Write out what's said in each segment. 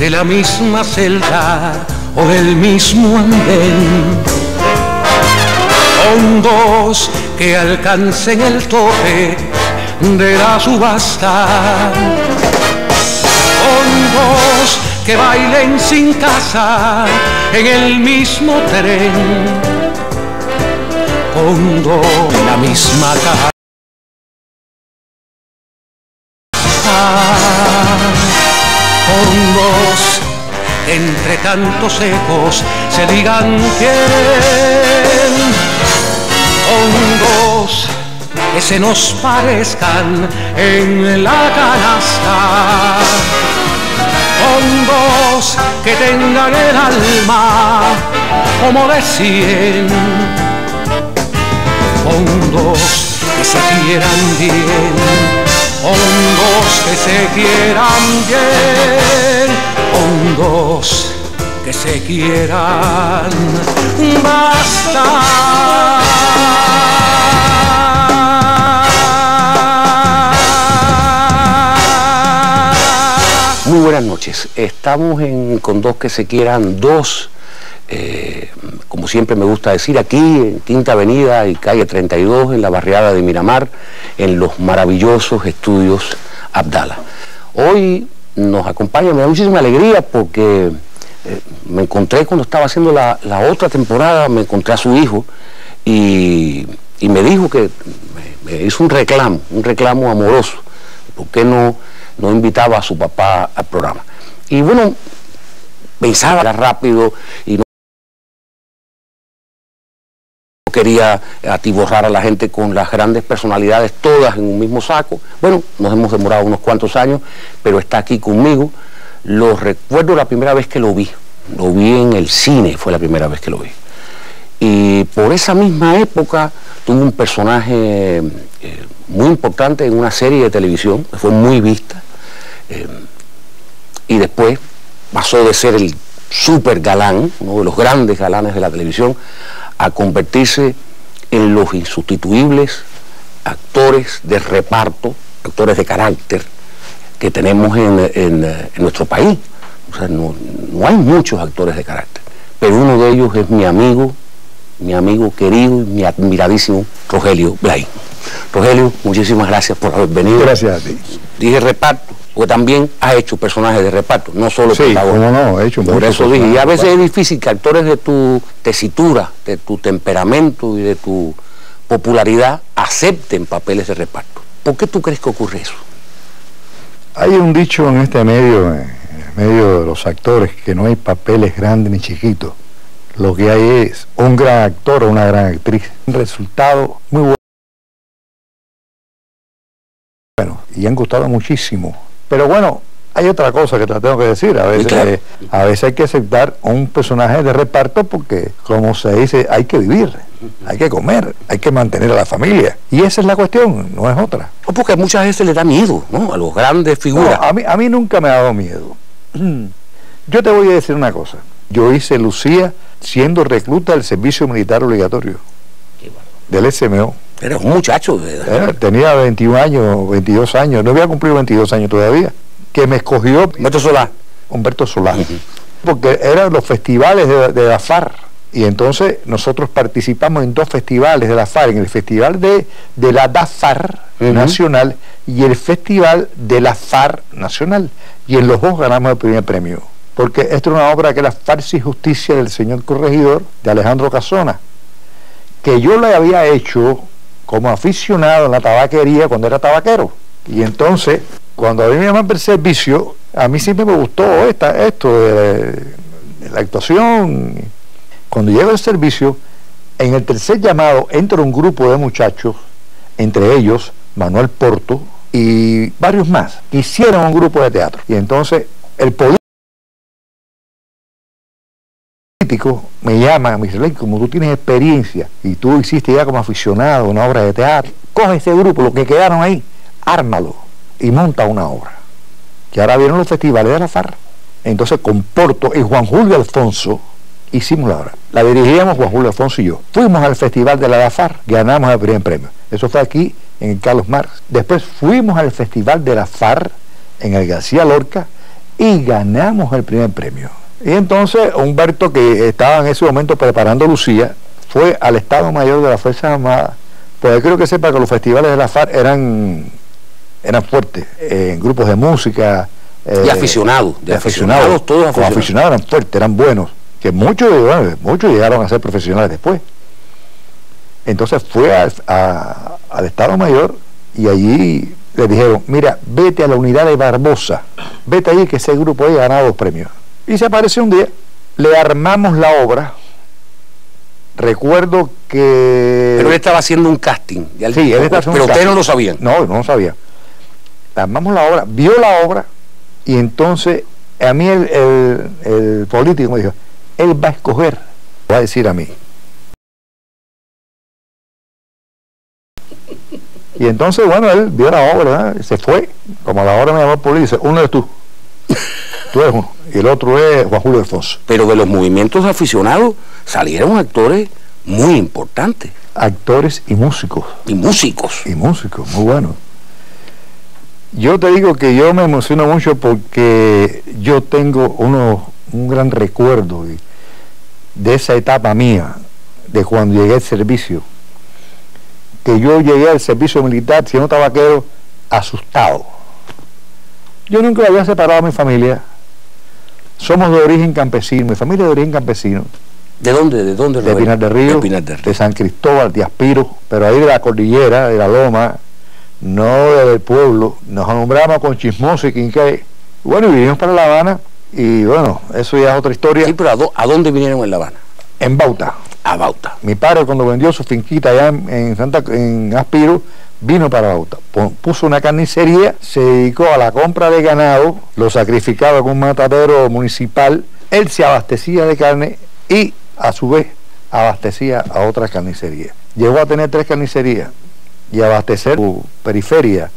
de la misma celda o del mismo andén. Hondos que alcancen el tope de la subasta. Hondos que bailen sin casa en el mismo tren. Hondos en la misma casa. Hondos entre tantos ecos se digan quién. Hondos que se nos parezcan en la canasta. Hondos que tengan el alma como de 100. Hondos que se quieran bien. Hondos que se quieran bien. Hondos que se quieran basta. Muy buenas noches. Estamos con Dos que se quieran, dos, como siempre me gusta decir, aquí en Quinta Avenida y calle 32, en la barriada de Miramar, en los maravillosos estudios Abdala. Hoy nos acompaña, me da muchísima alegría porque me encontré cuando estaba haciendo la otra temporada, me encontré a su hijo y me dijo que me hizo un reclamo amoroso. ¿Por qué no invitaba a su papá al programa? Y bueno, pensaba rápido y no quería atiborrar a la gente con las grandes personalidades todas en un mismo saco. Bueno, nos hemos demorado unos cuantos años, pero está aquí conmigo. Lo recuerdo la primera vez que lo vi en el cine, fue la primera vez que lo vi. Y por esa misma época tuvo un personaje muy importante en una serie de televisión, que fue muy vista, y después pasó de ser el super galán, uno de los grandes galanes de la televisión, a convertirse en los insustituibles actores de reparto, actores de carácter que tenemos en nuestro país. O sea, no hay muchos actores de carácter, pero uno de ellos es mi amigo querido y mi admiradísimo Rogelio Blay. Rogelio, muchísimas gracias por haber venido. Gracias a ti. Dije reparto, porque también has hecho personajes de reparto, no solo protagonistas. No, he hecho por eso dije, y a veces es difícil que actores de tu tesitura, de tu temperamento y de tu popularidad acepten papeles de reparto. ¿Por qué tú crees que ocurre eso? Hay un dicho en este medio, en el medio de los actores, que no hay papeles grandes ni chiquitos. Lo que hay es un gran actor o una gran actriz. Un resultado muy bueno, y han gustado muchísimo. Pero bueno, hay otra cosa que te tengo que decir. A veces, claro, a veces hay que aceptar un personaje de reparto porque, como se dice, hay que vivir, hay que comer, hay que mantener a la familia. Y esa es la cuestión, no es otra. O porque muchas veces le da miedo, ¿no?, a los grandes figuras. No, a mí nunca me ha dado miedo. Yo te voy a decir una cosa. Yo hice Lucía siendo recluta del servicio militar obligatorio del SMO. Era un muchacho. Tenía 21 años, 22 años, no había cumplido 22 años todavía, que me escogió Humberto Solá, porque eran los festivales de la FARC, y entonces nosotros participamos en dos festivales de la FARC, en el festival de la DAFAR nacional y el festival de la FARC nacional, y en los dos ganamos el primer premio, porque esto es una obra que es La Farsa y Justicia del señor corregidor, de Alejandro Casona, que yo le había hecho como aficionado en la tabaquería cuando era tabaquero. Y entonces, cuando a mí me llaman para el servicio, a mí siempre me gustó esto de la actuación. Cuando llego al servicio, en el tercer llamado entra un grupo de muchachos, entre ellos Manuel Porto y varios más, que hicieron un grupo de teatro. Y entonces el político me llama, me dice: como tú tienes experiencia y tú hiciste ya como aficionado una obra de teatro, coge ese grupo, los que quedaron ahí, ármalo y monta una obra. Que ahora vieron los festivales de la FARC. Entonces con Porto y Juan Julio Alfonso hicimos la obra. La dirigíamos Juan Julio Alfonso y yo. Fuimos al festival de la FARC, ganamos el primer premio. Eso fue aquí en el Carlos Marx. Después fuimos al festival de la FARC en el García Lorca y ganamos el primer premio. Y entonces Humberto, que estaba en ese momento preparando Lucía, fue al Estado Mayor de las Fuerzas Armadas, pues creo que sepa que los festivales de la FARC eran fuertes, en grupos de música. Y aficionados, todos aficionados eran fuertes, eran buenos, que muchos llegaron a ser profesionales después. Entonces fue al Estado Mayor y allí le dijeron, mira, vete a la unidad de Barbosa, vete allí que ese grupo ahí ha ganado 2 premios. Y se apareció un día, le armamos la obra. Recuerdo que... Pero él estaba haciendo un casting. Sí, él estaba haciendo pero ustedes no lo sabían. No lo sabía. Le armamos la obra, vio la obra, y entonces a mí el político me dijo, él va a escoger, va a decir a mí. Y entonces, bueno, él vio la obra, ¿verdad? Se fue, como a la hora me llamó el político, uno eres tú eres uno, y el otro es Juan Julio Alfonso. Pero de los movimientos aficionados salieron actores muy importantes. Actores y músicos. Y músicos. Y músicos, muy buenos. Yo te digo que yo me emociono mucho porque yo tengo un gran recuerdo de esa etapa mía, de cuando llegué al servicio. Que yo llegué al servicio militar, siendo tabaquero, asustado. Yo nunca había separado a mi familia. Somos de origen campesino, mi familia es de origen campesino. ¿De dónde? De Pinar del Río, de San Cristóbal, de Aspiro, pero ahí de la cordillera, de la loma, no del pueblo. Nos nombramos con Chismoso y Quinqué. Bueno, y vinimos para La Habana, y bueno, eso ya es otra historia. Sí, pero ¿a dónde vinieron en La Habana? En Bauta. A Bauta. Mi padre, cuando vendió su finquita allá en Aspiro, vino para Bauta, puso una carnicería, se dedicó a la compra de ganado, lo sacrificaba con un matadero municipal, él se abastecía de carne y a su vez abastecía a otras carnicerías. Llegó a tener 3 carnicerías y abastecer su periferia.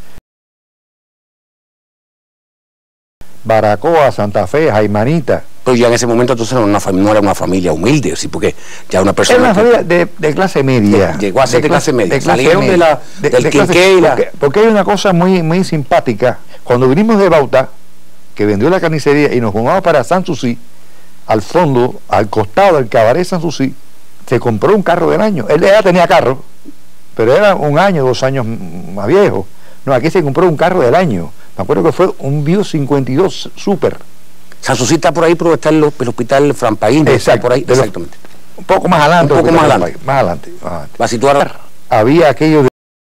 Baracoa, Santa Fe, Jaimanita. Pero ya en ese momento entonces no era una familia humilde, ¿sí? Porque ya una persona... Era una familia de clase media. Llegó a ser de clase media. Salieron del Quinqué y la... Porque hay una cosa muy simpática. Cuando vinimos de Bauta, que vendió la carnicería y nos fuimos para Sanssouci, al fondo, al costado del cabaret Sanssouci, se compró un carro del año. Él ya tenía carro, pero era 1 año, 2 años más viejo. No, aquí se compró un carro del año. Me acuerdo que fue un Bio 52 Super. Sanssouci está por ahí, pero está el hospital Franpaín. Exacto, por ahí, exactamente. Un poco más adelante. Un poco más adelante. Más adelante. Va a situar. Había aquello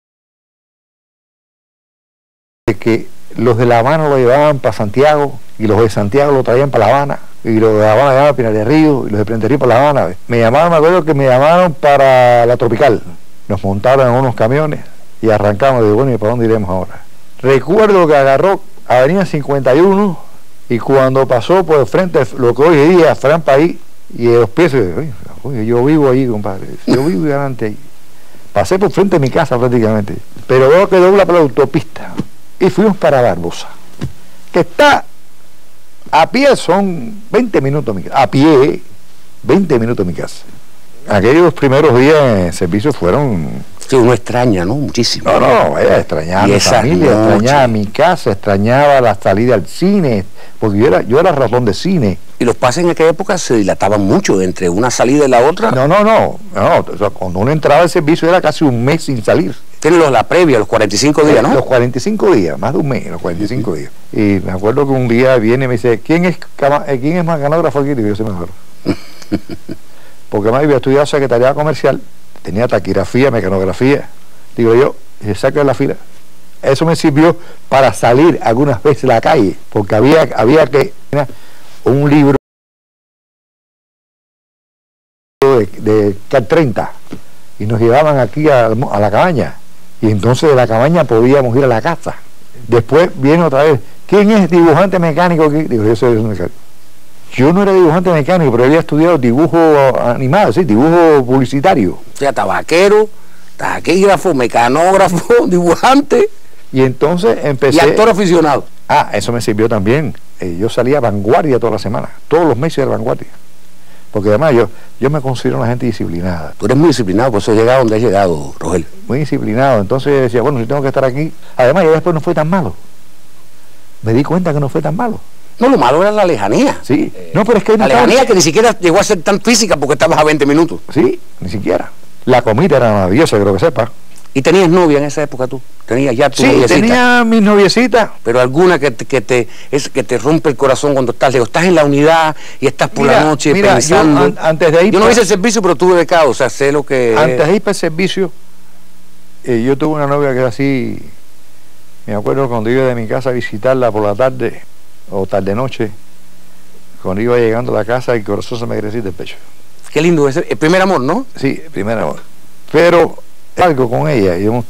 de que los de La Habana lo llevaban para Santiago y los de Santiago lo traían para La Habana y los de La Habana llevaban a Pinar del Río y los de Pinar del Río para La Habana. Me acuerdo que me llamaron para la Tropical. Nos montaron en unos camiones y arrancamos. Digo, bueno, ¿y para dónde iremos ahora? Recuerdo que agarró Avenida 51 y cuando pasó por el frente lo que hoy día Fran País y los pies, oye, yo vivo ahí, compadre, yo vivo delante ahí. Pasé por frente de mi casa prácticamente, pero veo que dobla por la autopista y fuimos para Barbosa, que está a pie, son 20 minutos mi casa, a pie 20 minutos mi casa. Aquellos primeros días en servicio fueron... Sí, uno extraña, ¿no? Muchísimo. No, extrañaba a mi familia, extrañaba mi casa, extrañaba la salida al cine, porque yo era ratón de cine. ¿Y los pases en aquella época se dilataban mucho entre una salida y la otra? No, o sea, cuando uno entraba al servicio era casi 1 mes sin salir. Tienen la previa, los 45 días, ¿no? Los 45 días, más de 1 mes, los 45 días. Y me acuerdo que un día viene y me dice, ¿quién es mecanógrafo aquí? Y yo, se me acuerdo. Porque además había estudiado secretariado comercial, tenía taquigrafía, mecanografía, digo yo, y se saca de la fila. Eso me sirvió para salir algunas veces a la calle, porque había que un libro de 30 y nos llevaban aquí a la cabaña, y entonces de la cabaña podíamos ir a la casa. Después viene otra vez, ¿quién es dibujante mecánico aquí? Digo, yo soy mecánico. Yo no era dibujante mecánico, pero había estudiado dibujo animado, sí, dibujo publicitario. O sea, tabaquero, taquígrafo, mecanógrafo, dibujante. Y entonces empecé... Y actor aficionado. Ah, eso me sirvió también. Yo salía a Vanguardia toda la semana, todos los meses de Vanguardia. Porque además yo me considero una gente disciplinada. Tú eres muy disciplinado, por eso has llegado donde has llegado, Rogelio. Muy disciplinado, entonces decía, bueno, si tengo que estar aquí... Además, ya después no fue tan malo. Me di cuenta que no fue tan malo. No, lo malo era la lejanía. Sí. No, pero es que la lejanía que ni siquiera llegó a ser tan física porque estabas a 20 minutos. Sí, ni siquiera. La comida era maravillosa, creo que sepa. ¿Y tenías novia en esa época tú? ¿Tenías ya tu noviecita? Sí, tenía mis noviecitas. Pero alguna que te rompe el corazón cuando estás lejos. Estás en la unidad y estás por la noche pensando. Antes de ir yo no hice el servicio, pero tuve becado, o sea, sé lo que... Antes de ir para el servicio, yo tuve una novia que era así. Me acuerdo cuando iba de mi casa a visitarla por la tarde o tarde-noche, cuando iba llegando a la casa, el corazón se me crecía del pecho. Qué lindo ese, el primer amor, ¿no? Sí, el primer amor. Pero algo con ella, yo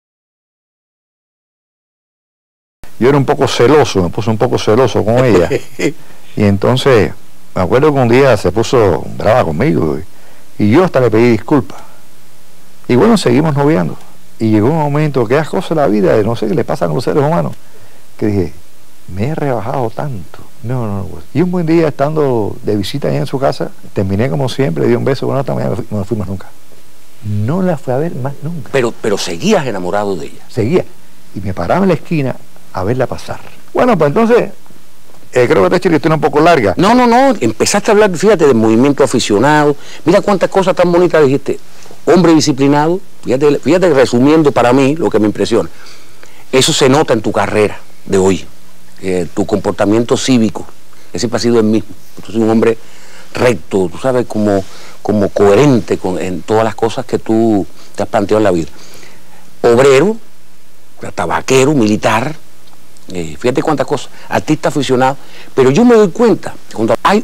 era un poco celoso, me puse un poco celoso con ella. Y entonces, me acuerdo que un día se puso brava conmigo y yo hasta le pedí disculpas. Y bueno, seguimos noviando. Y llegó un momento que es cosa de la vida, no sé qué le pasa a los seres humanos, que dije, me he rebajado tanto. No. Y un buen día, estando de visita allá en su casa, terminé como siempre, le di un beso, bueno, hasta mañana no me fui más nunca. No la fui a ver más nunca. Pero seguías enamorado de ella. Seguía. Y me paraba en la esquina a verla pasar. Bueno, pues entonces, creo que esta historia un poco larga. No. Empezaste a hablar, fíjate, del movimiento aficionado. Mira cuántas cosas tan bonitas dijiste. Hombre disciplinado. Fíjate, resumiendo para mí lo que me impresiona. Eso se nota en tu carrera de hoy. Tu comportamiento cívico. Que siempre ha sido el mismo. Tú eres un hombre recto, tú sabes, como coherente en todas las cosas que tú te has planteado en la vida. Obrero, tabaquero, militar, fíjate cuántas cosas, artista aficionado, pero yo me doy cuenta, cuando hay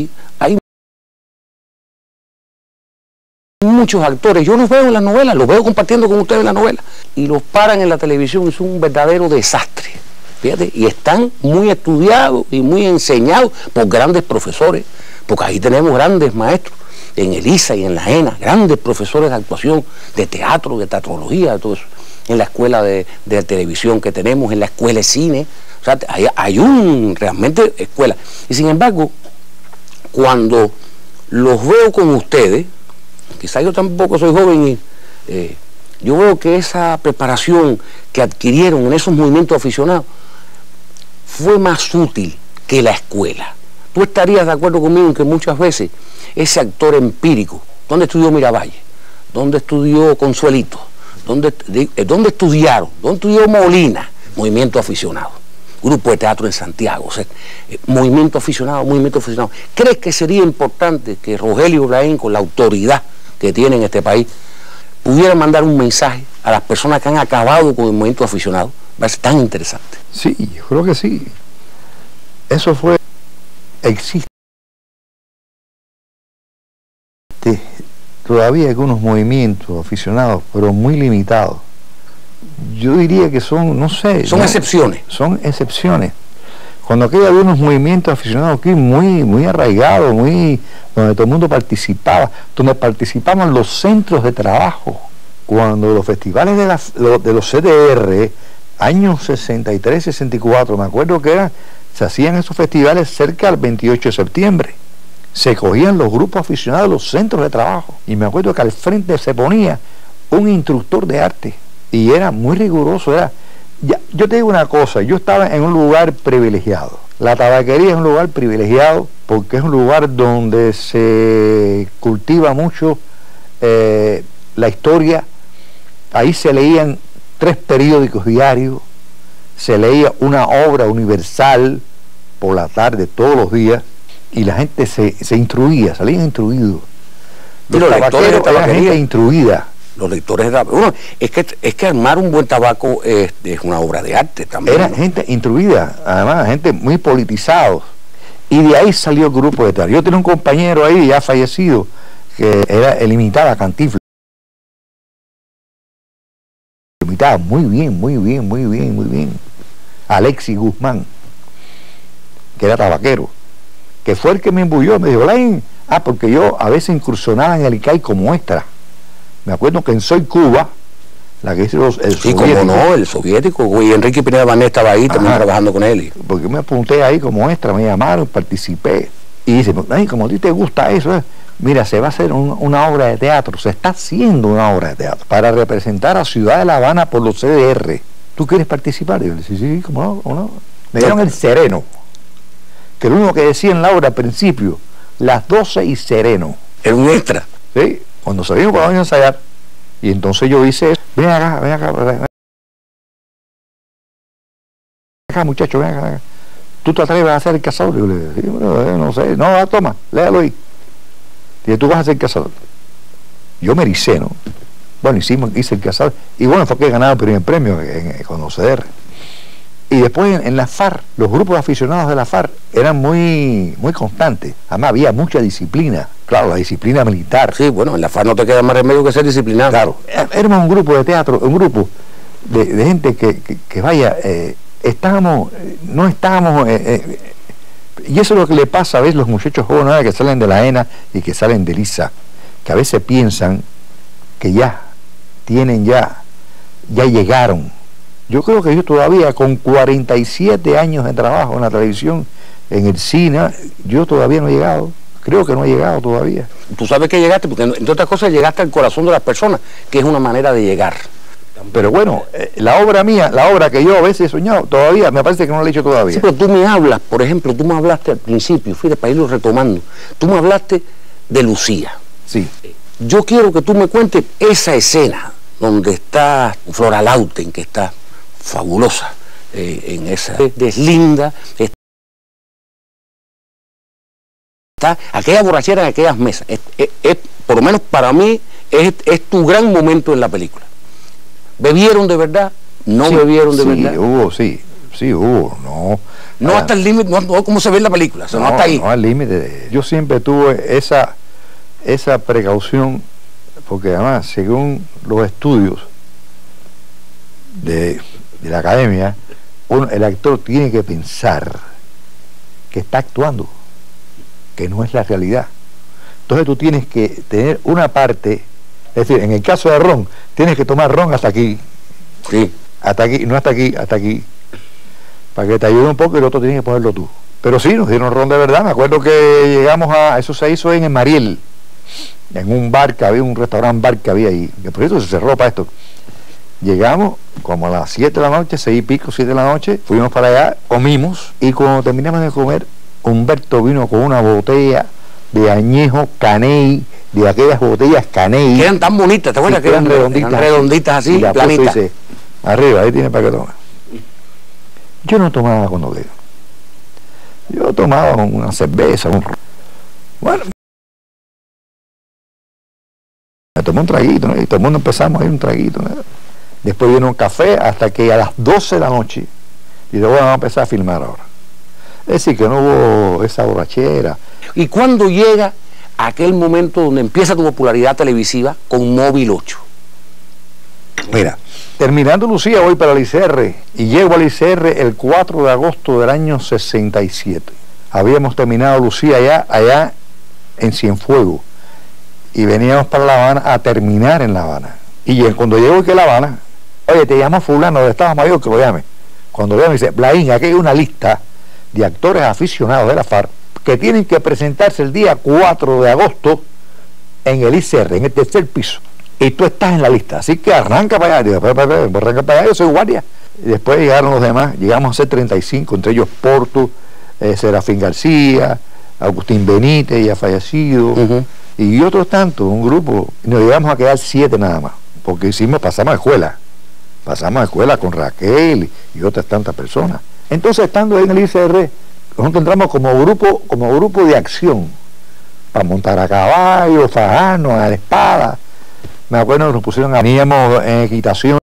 muchos actores, yo los veo en las novelas, los veo compartiendo con ustedes en la novela, y los paran en la televisión, es un verdadero desastre, fíjate, y están muy estudiados y muy enseñados por grandes profesores, porque ahí tenemos grandes maestros, en Elisa y en la ENA, grandes profesores de actuación, de teatro, de teatrología, de todo eso, en la escuela de televisión que tenemos, en la escuela de cine, o sea, hay realmente escuela. Y sin embargo, cuando los veo con ustedes, quizás yo tampoco soy joven, yo veo que esa preparación que adquirieron en esos movimientos aficionados fue más útil que la escuela. Tú estarías de acuerdo conmigo en que muchas veces ese actor empírico, ¿dónde estudió Miravalle? ¿Dónde estudió Consuelito? ¿Dónde estudiaron? ¿Dónde estudió Molina? Movimiento aficionado. Grupo de teatro en Santiago. O sea, movimiento aficionado. ¿Crees que sería importante que Rogelio Ibrahim, con la autoridad que tiene en este país, pudiera mandar un mensaje a las personas que han acabado con el movimiento aficionado? Va a ser tan interesante. Sí, yo creo que sí. Eso existe todavía algunos movimientos aficionados, pero muy limitados. Yo diría que son, no sé... Son excepciones. Son excepciones. Cuando aquí había unos movimientos aficionados aquí muy arraigados, donde todo el mundo participaba, donde participaban los centros de trabajo. Cuando los festivales de los CDR, años 63, 64, me acuerdo que se hacían esos festivales cerca del 28 de septiembre. Se cogían los grupos aficionados de los centros de trabajo. Y me acuerdo que al frente se ponía un instructor de arte. Y era muy riguroso. Yo te digo una cosa, yo estaba en un lugar privilegiado. La tabaquería es un lugar privilegiado porque es un lugar donde se cultiva mucho la historia. Ahí se leían 3 periódicos diarios, se leía una obra universal por la tarde todos los días, y la gente se instruía, salían instruidos. Los tabaqueros eran gente instruida. Los lectores de tabaco. Bueno, es que armar un buen tabaco es una obra de arte también. Era gente instruida, además, gente muy politizados. Y de ahí salió el grupo de teatro. Yo tenía un compañero ahí, ya fallecido, que imitaba Cantinflas. Imitaba muy bien. Alexis Guzmán, que era tabaquero, que fue el que me embulló, me dijo, Lain, porque yo a veces incursionaba en el ICAI como extra. Me acuerdo que en Soy Cuba, la que hizo el soviético. Como no, el soviético, y Enrique Pineda Banet estaba ahí también trabajando con él. Porque me apunté ahí como extra, me llamaron, participé. Y dice, ay, como a ti te gusta eso, mira, se va a hacer una obra de teatro, se está haciendo una obra de teatro para representar a Ciudad de La Habana por los CDR. ¿Tú quieres participar? Y yo le dije, sí, ¿cómo no? Me dieron el sereno. que lo único que decía en la obra al principio, las 12 y sereno. Era un extra. Sí, cuando salimos para a ensayar, y entonces yo hice eso. Ven acá muchacho, ven acá. ¿Tú te atreves a ser el cazador? Y yo le dije, sí, bueno, no sé, no, toma, léalo ahí. Y tú vas a ser cazador. Yo me ericé, ¿no? Bueno, hice el cazador, y bueno, fue que ganaba el primer premio con OCR. Y después en la FARC, los grupos aficionados de la FARC eran muy constantes. Además había mucha disciplina. Claro, la disciplina militar. Sí, bueno, en la FARC no te queda más remedio que ser disciplinado. Claro. Éramos un grupo de teatro, un grupo de gente que vaya, no estábamos... y eso es lo que le pasa a veces a los muchachos jóvenes que salen de la ENA y que salen del ISA, que a veces piensan que ya llegaron. Yo creo que yo todavía, con 47 años de trabajo en la televisión, en el cine, yo todavía no he llegado. Creo que no he llegado todavía. Tú sabes que llegaste, porque entre otras cosas llegaste al corazón de las personas, que es una manera de llegar. Pero bueno, la obra mía, la obra que yo a veces he soñado, todavía, me parece que no la he hecho todavía. Sí, pero tú me hablas, por ejemplo, tú me hablaste al principio, fíjate, para irlo retomando, tú me hablaste de Lucía. Sí. Yo quiero que tú me cuentes esa escena donde está Flora Lauten, que está fabulosa en esa deslinda, está aquella borrachera en aquellas mesas. Por lo menos para mí es tu gran momento en la película. ¿Bebieron de verdad? ¿No sí, bebieron de sí, verdad? Sí hubo, no. No hasta el límite, no como se ve en la película, no hasta ahí. No al límite. Yo siempre tuve esa precaución, porque además, según los estudios de la academia, el actor tiene que pensar que está actuando, que no es la realidad. Entonces tú tienes que tener una parte, es decir, en el caso de ron, tienes que tomar ron hasta aquí. Sí. Hasta aquí, no hasta aquí, para que te ayude un poco, y el otro tienes que ponerlo tú. Pero sí, nos dieron ron de verdad. Me acuerdo que llegamos eso se hizo en el Mariel, en un bar que había, un restaurante bar que había ahí, que por eso se cerró para esto. Llegamos como a las 7 de la noche, 6 y pico, 7 de la noche, fuimos para allá, comimos, y cuando terminamos de comer, Humberto vino con una botella de añejo Caney, de aquellas botellas Caney. Que eran tan bonitas, ¿te acuerdas? Que eran redonditas así, y planitas. Dice, arriba, ahí tiene para que tomar. Yo no tomaba cuando veo. Yo tomaba una cerveza, bueno, me tomé un traguito, ¿no? Y todo el mundo empezamos a ir un traguito, ¿no? Después vino un café hasta que a las 12 de la noche, y luego vamos a empezar a filmar ahora. Es decir, que no hubo esa borrachera. ¿Y cuándo llega aquel momento donde empieza tu popularidad televisiva con Móvil 8? Mira, terminando Lucía voy para el ICR, y llego al ICR el 4 de agosto del año 67. Habíamos terminado Lucía allá en Cienfuegos, y veníamos para La Habana a terminar en La Habana. Y cuando llego aquí a La Habana, oye, te llama fulano de Estado Mayor, que lo llame. Cuando lo llame, dice, Blaín, aquí hay una lista de actores aficionados de la FARC que tienen que presentarse el día 4 de agosto en el ICR, en el tercer piso. Y tú estás en la lista, así que arranca para allá. Digo, arranca para allá, yo soy guardia. Y después llegaron los demás, llegamos a ser 35, entre ellos Porto, Serafín García, Agustín Benítez, ya fallecido, y otros tantos, un grupo. Y nos llegamos a quedar 7 nada más, porque pasamos a escuela con Raquel y otras tantas personas. Entonces, estando ahí en el ICR, nosotros entramos como grupo de acción, para montar a caballo, fajarnos a la espada. Me acuerdo que nos pusieron, veníamos en equitación,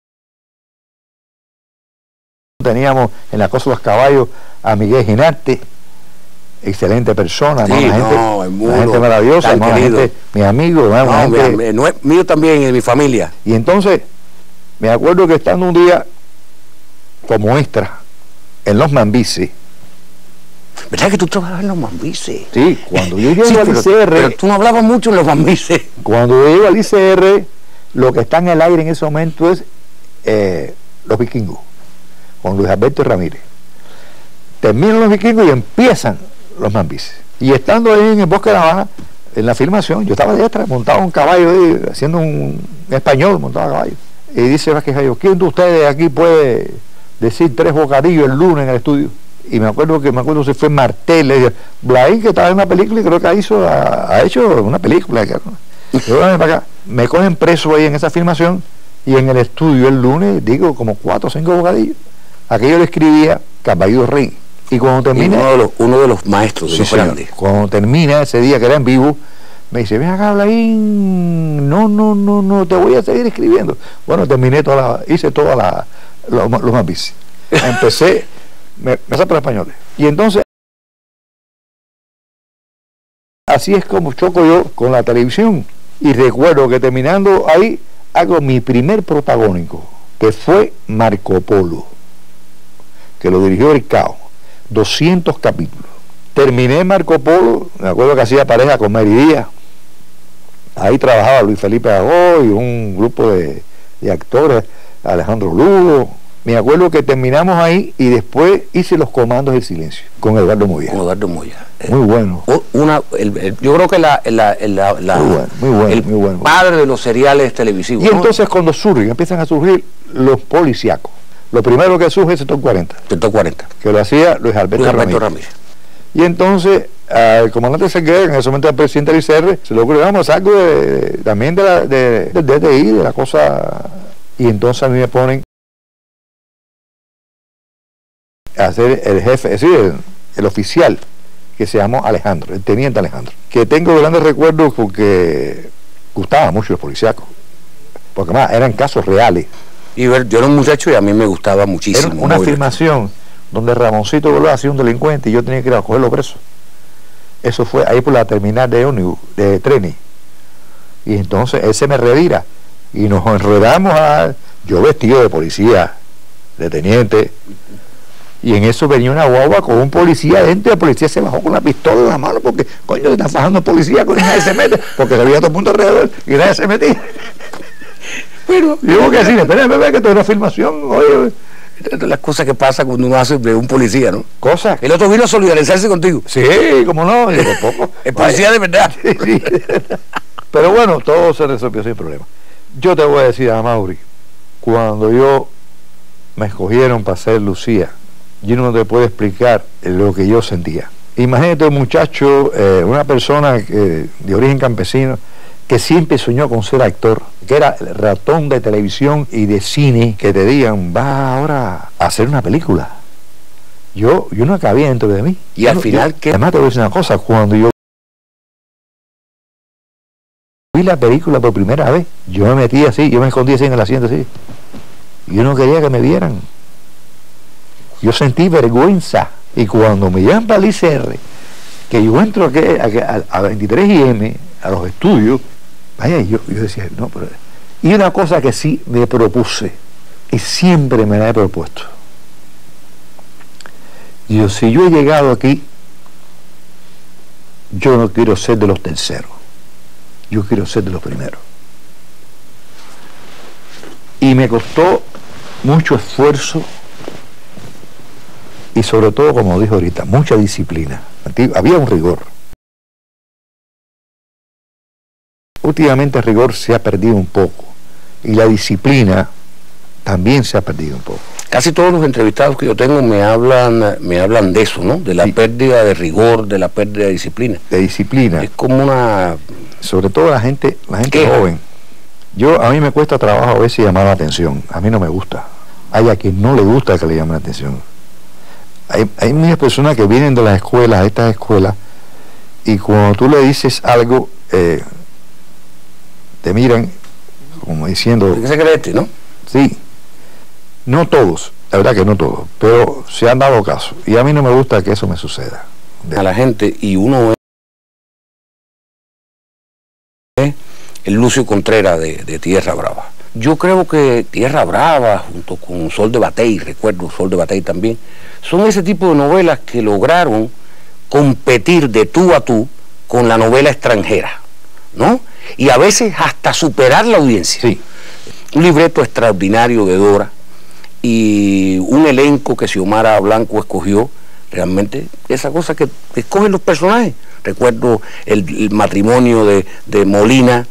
teníamos en la cosa de los caballos a Miguel Ginarte, excelente persona, sí, una gente maravillosa, mi amigo, no es mío también, en mi familia. Y entonces, me acuerdo que estando un día como extra en Los Mambises. ¿Verdad que tú trabajabas en Los Mambises? Sí, cuando yo llego al ICR... Pero tú no hablabas mucho en Los Mambises. Cuando yo llego al ICR, lo que está en el aire en ese momento es Los Vikingos, con Luis Alberto Ramírez. Terminan Los Vikingos y empiezan Los Mambises. Y estando ahí en el Bosque de La Habana, en la filmación, yo estaba de extra, montado un caballo ahí, haciendo un español, montado a caballo. Y dice Vázquez Jayo, ¿quién de ustedes aquí puede decir 3 bocadillos el lunes en el estudio? y me acuerdo si fue Martel, Blaín, que estaba en una película y creo que ha hecho una película. Me cogen preso ahí en esa filmación y en el estudio el lunes, digo, como 4 o 5 bocadillos. Aquello le escribía Caballo Rey. Y cuando termina... uno de los maestros, de los grandes. Cuando termina ese día que era en vivo, me dice, ven acá, Blaín, no, te voy a seguir escribiendo. Bueno, terminé hice todas los más bici. Empecé, me pasé por españoles. Y entonces, así es como choco yo con la televisión. Y recuerdo que terminando ahí, hago mi primer protagónico, que fue Marco Polo, que lo dirigió el Cao, 200 capítulos. Terminé Marco Polo, me acuerdo que hacía pareja con Mary Díaz. Ahí trabajaba Luis Felipe Agó y un grupo de actores, Alejandro Lugo. Me acuerdo que terminamos ahí y después hice Los Comandos del Silencio con Eduardo Moya. Muy bueno. Yo creo que muy bueno. Padre de los seriales televisivos. Y entonces cuando empiezan a surgir los policíacos. Lo primero que surge es Sector 40. Sector 40. Que lo hacía Luis Alberto Ramírez. Y entonces al comandante Seguer, en ese momento el presidente del ICR, se le ocurrió, vamos, algo también del DTI, de la cosa. Y entonces a mí me ponen a ser el jefe, es decir, el oficial, que se llamó Alejandro, el teniente Alejandro, que tengo grandes recuerdos porque gustaba mucho los policíacos, porque más eran casos reales. Y yo era un muchacho y a mí me gustaba muchísimo. Era una filmación donde Ramoncito Golá hacía un delincuente y yo tenía que ir a cogerlo preso. Eso fue ahí por la terminal de ómnibus, de trenes. Y entonces él se me revira y nos enredamos yo vestido de policía, de teniente, y en eso venía una guagua con un policía adentro, y el policía se bajó con la pistola en la mano porque, coño, está bajando policía, con nadie se mete, porque se había todo el mundo alrededor y nadie se metía. Pero digo que sí, espérame, que esto es una filmación, oye. Las cosas que pasan cuando uno hace de un policía, ¿no? Cosas. El otro vino a solidarizarse contigo. Sí, cómo no. El policía de verdad. Sí. Pero bueno, todo se resolvió sin problema. Yo te voy a decir a Mauri, cuando yo me escogieron para ser Lucía, yo no te puedo explicar lo que yo sentía. Imagínate un muchacho, una persona de origen campesino, que siempre soñó con ser actor, que era el ratón de televisión y de cine, que te digan, va ahora a hacer una película. Yo no cabía dentro de mí. Y al final, ¿qué? Además te voy a decir una cosa, cuando yo vi la película por primera vez, yo me metí así, yo me escondí así en el asiento así. Yo no quería que me vieran. Yo sentí vergüenza. Y cuando me llevan para el ICR, que yo entro a 23 IM, a los estudios, vaya, yo decía, no, pero... Y una cosa que sí me propuse, y siempre me la he propuesto. Yo, si yo he llegado aquí, yo no quiero ser de los terceros, yo quiero ser de los primeros. Y me costó mucho esfuerzo y sobre todo, como dijo ahorita, mucha disciplina. Había un rigor. Últimamente el rigor se ha perdido un poco y la disciplina también se ha perdido un poco. Casi todos los entrevistados que yo tengo me hablan de eso, ¿no? De la pérdida de rigor, de la pérdida de disciplina. De disciplina. Es como una... Sobre todo la gente joven. A mí me cuesta trabajo a veces llamar la atención. A mí no me gusta. Hay a quien no le gusta que le llamen la atención. Hay muchas personas que vienen de las escuelas, a estas escuelas, y cuando tú le dices algo, te miran como diciendo... ¿Qué se cree este, no? Sí. No todos, la verdad que no todos, pero se han dado caso. Y a mí no me gusta que eso me suceda. A la gente, y uno es el Lucio Contreras de Tierra Brava. Yo creo que Tierra Brava, junto con Sol de Batey, recuerdo Sol de Batey también, son ese tipo de novelas que lograron competir de tú a tú con la novela extranjera, ¿no? Y a veces hasta superar la audiencia. Sí. Un libreto extraordinario de Dora y un elenco que Xiomara Blanco escogió, realmente esa cosa que escogen los personajes. Recuerdo el matrimonio de Molina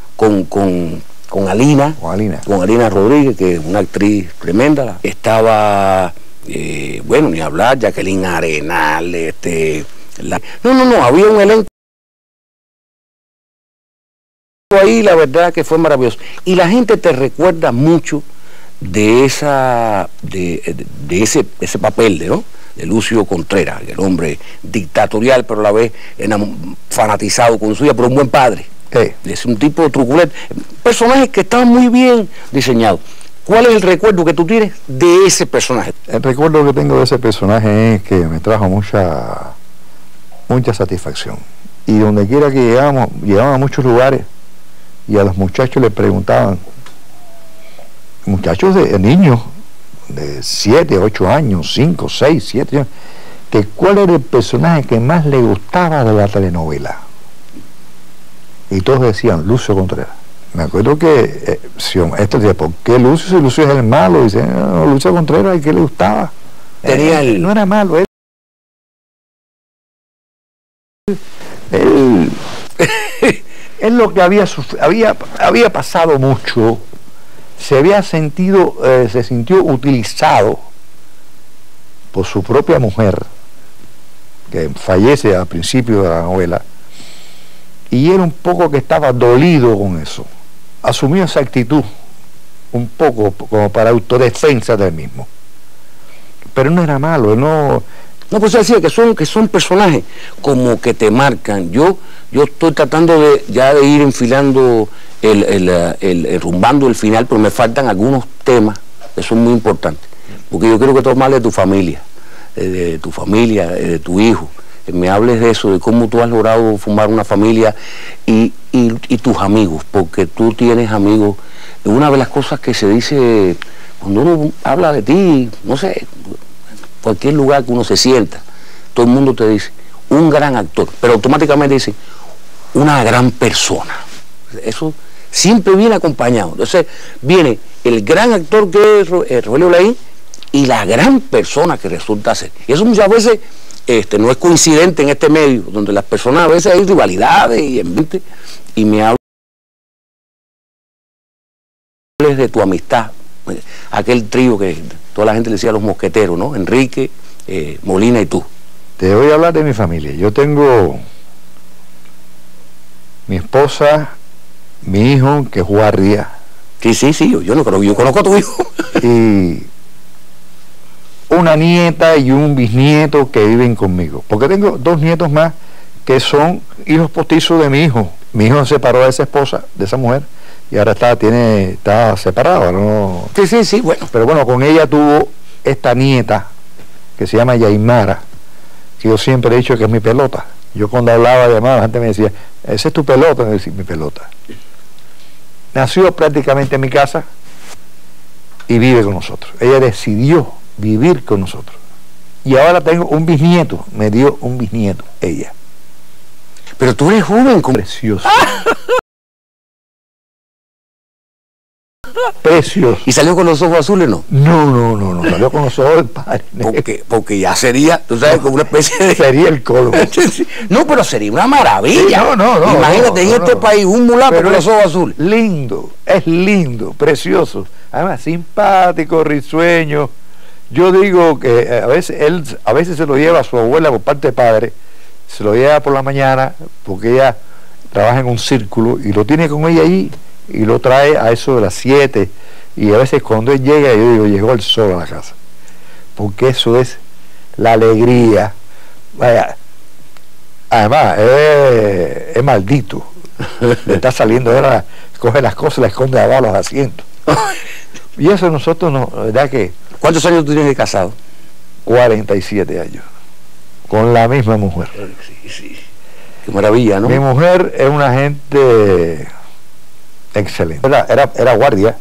con Alina Rodríguez, que es una actriz tremenda. Estaba bueno, ni hablar, Jacqueline Arenal, no, había un elenco ahí, la verdad que fue maravilloso. Y la gente te recuerda mucho de ese papel, ¿no?, de Lucio Contreras, el hombre dictatorial, pero a la vez fanatizado con suya, pero un buen padre. Es un tipo truculento. Personajes que estaban muy bien diseñados. ¿Cuál es el recuerdo que tú tienes de ese personaje? El recuerdo que tengo de ese personaje es que me trajo mucha satisfacción. Y donde quiera que llegábamos a muchos lugares y a los muchachos les preguntaban, muchachos de niños de 7, 8 años, 5, 6, 7 años, que cuál era el personaje que más le gustaba de la telenovela. Y todos decían Lucio Contreras. Me acuerdo que esto decía, ¿por qué Lucio? Si Lucio es el malo. Dice, no, Lucio Contreras, ¿y qué le gustaba? No era malo, él lo que había pasado mucho, se sintió utilizado por su propia mujer, que fallece al principio de la novela, y era un poco que estaba dolido con eso. Asumió esa actitud un poco como para autodefensa del mismo, pero no era malo, no, pues decía que son personajes como que te marcan. Yo estoy tratando de ir enfilando rumbando el final, pero me faltan algunos temas que son muy importantes, porque yo quiero que tú hables de tu familia, de tu hijo, que me hables de eso, de cómo tú has logrado formar una familia y tus amigos, porque tú tienes amigos. Una de las cosas que se dice cuando uno habla de ti, no sé, cualquier lugar que uno se sienta, todo el mundo te dice un gran actor, pero automáticamente dice una gran persona. Eso siempre viene acompañado. Entonces viene el gran actor que es Rogelio Laín y la gran persona que resulta ser. Y eso muchas veces no es coincidente en este medio, donde las personas a veces hay rivalidades y me hablas de tu amistad, aquel trío que toda la gente le decía los mosqueteros, ¿no? Enrique, Molina y tú. Te voy a hablar de mi familia. Yo tengo mi esposa, mi hijo, que es guardia. Sí, yo no creo, yo conozco a tu hijo. Y una nieta y un bisnieto que viven conmigo. Porque tengo 2 nietos más que son hijos postizos de mi hijo. Mi hijo se separó de esa esposa, de esa mujer, y ahora está separado, ¿no? Sí, bueno. Pero bueno, con ella tuvo esta nieta que se llama Yaimara, que yo siempre he dicho que es mi pelota. Yo cuando hablaba de la gente me decía, esa es tu pelota, me decía, mi pelota. Nació prácticamente en mi casa y vive con nosotros. Ella decidió vivir con nosotros. Y ahora tengo un bisnieto, me dio un bisnieto, ella. Pero tú eres joven, precioso. Precioso. ¿Y salió con los ojos azules, no? No, salió con los ojos del padre. Porque ya sería, tú sabes, como una especie de... Sería el colmo. No, pero sería una maravilla. Sí, no. Imagínate en este país un mulato con los ojos azules. Lindo, es lindo, precioso. Además, simpático, risueño. Yo digo que a veces se lo lleva a su abuela por parte de padre, se lo lleva por la mañana, porque ella trabaja en un círculo, y lo tiene con ella allí, y lo trae a eso de las 7, y a veces cuando él llega, yo digo, llegó el sol a la casa, porque eso es la alegría. Vaya, además, es maldito, le está saliendo, ahora coge las cosas, las esconde abajo los asientos, y eso nosotros, no, ¿verdad que? ¿Cuántos años tú tienes de casado? 47 años, con la misma mujer. Sí. Qué maravilla, ¿no? Mi mujer es una gente excelente. Era guardia.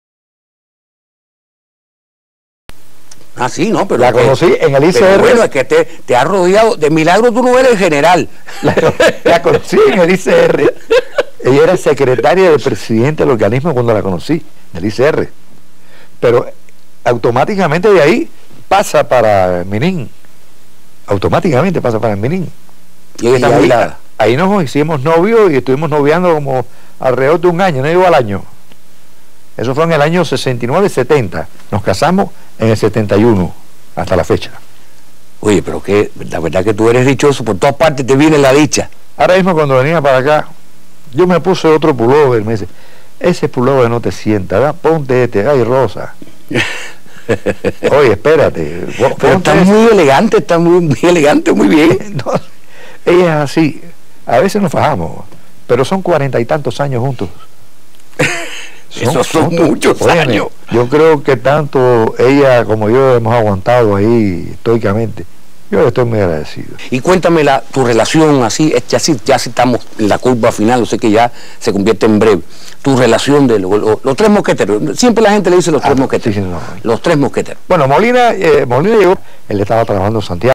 Sí, no, pero... La conocí en el ICR. Pero bueno, es que te ha rodeado, de milagro tú no eres general. La conocí en el ICR. Ella era secretaria del presidente del organismo cuando la conocí, del ICR. Pero automáticamente de ahí pasa para el Minin. Automáticamente pasa para el Minin. Y ella está jubilada. Ahí nos hicimos novios y estuvimos noviando como alrededor de un año, no llegó al año. Eso fue en el año 69-70. Nos casamos en el 71. hasta la fecha. Oye, pero que la verdad que tú eres dichoso, por todas partes te viene la dicha. Ahora mismo cuando venía para acá, yo me puse otro pullover, me dice, ese pullover no te sienta, ¿verdad? Ponte este, ay Rosa. Oye, espérate. Pero está muy elegante, está muy elegante, muy bien. Entonces, ella es así, a veces nos fajamos, pero son 40 y tantos años juntos. Esos son muchos años. Yo creo que tanto ella como yo hemos aguantado ahí estoicamente. Yo estoy muy agradecido. Y cuéntame tu relación así, ya si estamos en la curva final, yo sé que ya se convierte en breve. Tu relación de los tres mosqueteros. Siempre la gente le dice los tres mosqueteros. Sí, no. Los tres mosqueteros. Bueno, Molina llegó, él estaba trabajando en Santiago,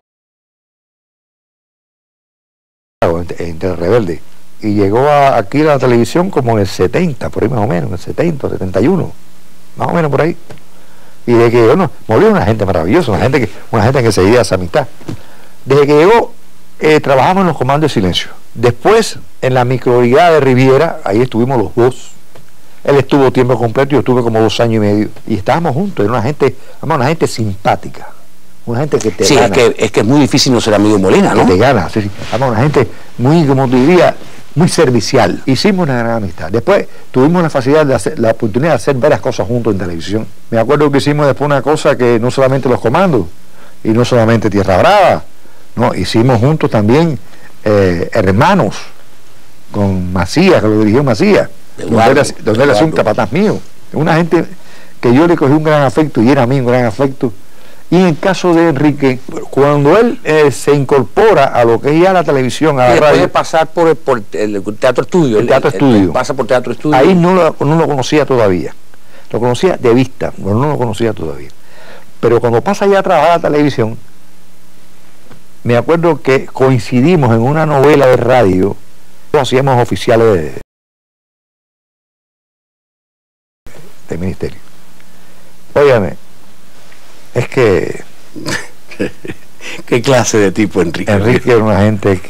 entre el Rebelde. Y llegó aquí a la televisión como en el 70, por ahí más o menos, en el 70, 71, más o menos por ahí. Y desde que llegó, Molina una gente maravillosa, una gente que seguía esa amistad. Desde que llegó, trabajamos en los comandos de silencio. Después, en la microbrigada de Riviera, ahí estuvimos los dos. Él estuvo tiempo completo, yo estuve como 2 años y medio. Y estábamos juntos, era una gente simpática. Una gente que te gana. Sí, es que es muy difícil no ser amigo de Molina, ¿no? Que te gana, sí. Una gente muy, como te diría, muy servicial. Hicimos una gran amistad. Después tuvimos la oportunidad de hacer varias cosas juntos en televisión. Me acuerdo que hicimos después una cosa que no solamente los comandos, y no solamente Tierra Brava, no, hicimos juntos también Hermanos, con Macías, que lo dirigió Macías, donde él hacía un capataz mío. Una gente que yo le cogí un gran afecto, y era a mí un gran afecto. Y en el caso de Enrique, cuando él se incorpora a lo que es ya la televisión, a la radio, puede pasar por el Teatro Estudio. El Teatro Estudio. Pasa por Teatro Estudio. Ahí no lo conocía todavía. Lo conocía de vista, pero no lo conocía todavía. Pero cuando pasa ya a trabajar a la televisión, me acuerdo que coincidimos en una novela de radio, hacíamos oficiales de ministerio. Óigame, es que ¿Qué clase de tipo Enrique? Enrique era una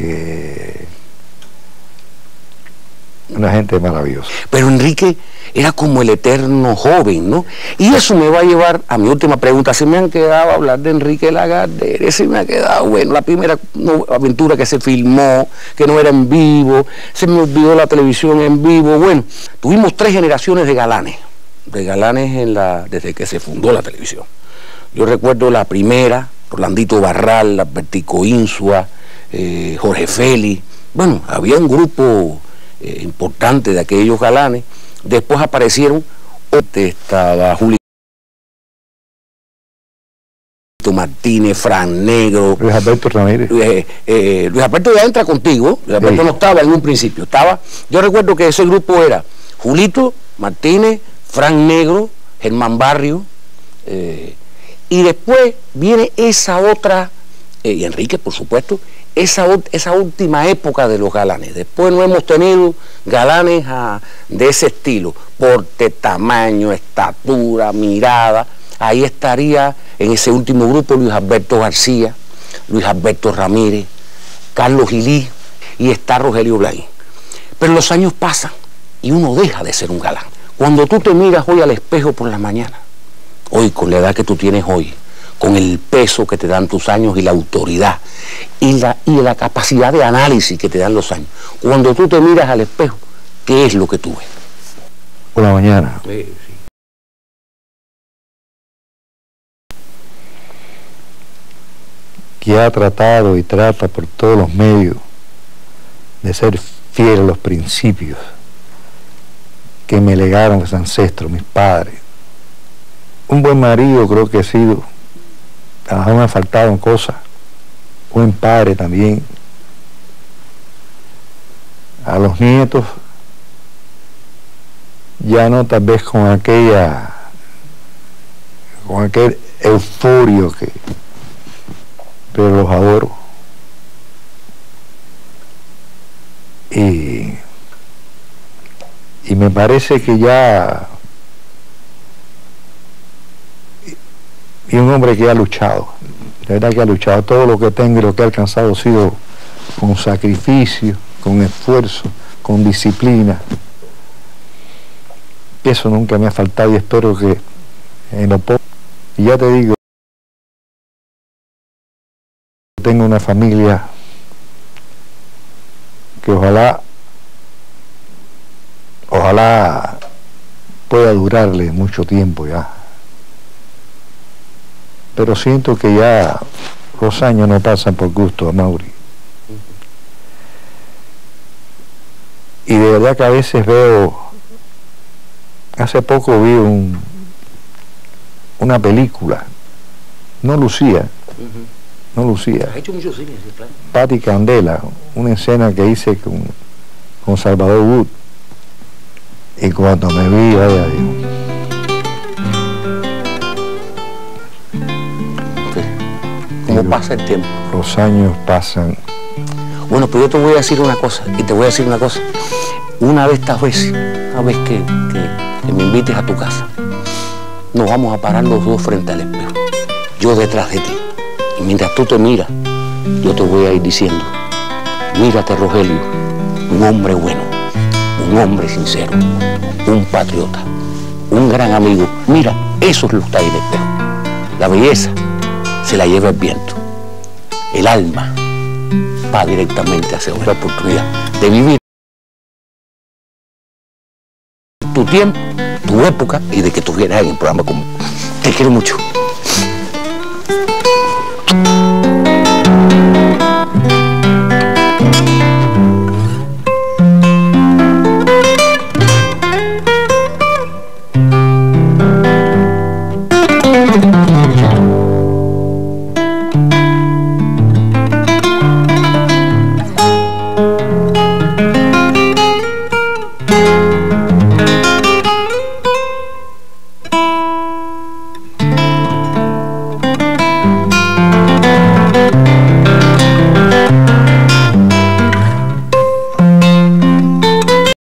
gente maravillosa. Pero Enrique era como el eterno joven, ¿no? Y eso me va a llevar a mi última pregunta. Se me han quedado a hablar de Enrique Lagardère, se me ha quedado, bueno, la primera aventura que se filmó, que no era en vivo, se me olvidó la televisión en vivo. Bueno, tuvimos 3 generaciones de galanes desde que se fundó la televisión. Yo recuerdo la primera, Rolandito Barral, Albertico Insua, Jorge Félix. Bueno, había un grupo importante de aquellos galanes. Después aparecieron, estaba Julio Martínez, Fran Negro, Luis Alberto Ramírez. Luis Alberto ya entra contigo. Luis Alberto no estaba en un principio, yo recuerdo que ese grupo era Julito Martínez, Fran Negro, Germán Barrio, y después viene esa otra, y Enrique por supuesto, esa última época de los galanes. Después no hemos tenido galanes de ese estilo, porte, tamaño, estatura, mirada. Ahí estaría en ese último grupo Luis Alberto García, Luis Alberto Ramírez, Carlos Gilí, y está Rogelio Blaín. Pero los años pasan y uno deja de ser un galán. Cuando tú te miras hoy al espejo por la mañana, hoy con la edad que tú tienes hoy, con el peso que te dan tus años y la autoridad y la capacidad de análisis que te dan los años, cuando tú te miras al espejo, ¿qué es lo que tú ves? Por la mañana. Sí. Que ha tratado y trata por todos los medios de ser fiel a los principios que me legaron mis ancestros, mis padres. Un buen marido creo que he sido, a lo mejor me han faltado cosas, buen padre también. A los nietos, ya no tal vez con aquel euforio pero los adoro. Y me parece que ya, y un hombre que ha luchado, de verdad que ha luchado, todo lo que tengo y lo que ha alcanzado ha sido con sacrificio, con esfuerzo, con disciplina. Eso nunca me ha faltado y espero que en lo poco, y ya te digo, tengo una familia que ojalá pueda durarle mucho tiempo ya. Pero siento que ya los años no pasan por gusto, Amaury. Y de verdad que a veces veo, hace poco vi una película, no Lucía, Ha hecho muchos cines, sí, claro. Patti Candela, una escena que hice con Salvador Wood. Y cuando me vi, vaya Dios. ¿Cómo pasa el tiempo? Los años pasan. Bueno, pero yo te voy a decir una cosa, y te voy a decir una cosa. Una de estas veces, una vez que me invites a tu casa, nos vamos a parar los dos frente al espejo, yo detrás de ti. Y mientras tú te miras, yo te voy a ir diciendo, mírate, Rogelio, un hombre bueno, un hombre sincero, un patriota, un gran amigo. Mira, eso es lo que está ahí en el espejo. La belleza se la lleva el viento. El alma va directamente hacia la oportunidad de vivir tu tiempo, tu época y de que tú vienes en el programa como te quiero mucho.